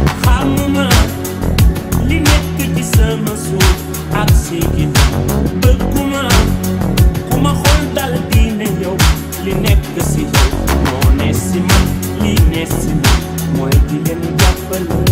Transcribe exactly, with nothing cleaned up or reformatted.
xamuma li nekk ci sama suuf ak si ginnaaw bëgguma ku ma xool dal diine yow li nekk si yow moo ne si man li ne si man mooy di leen jàppale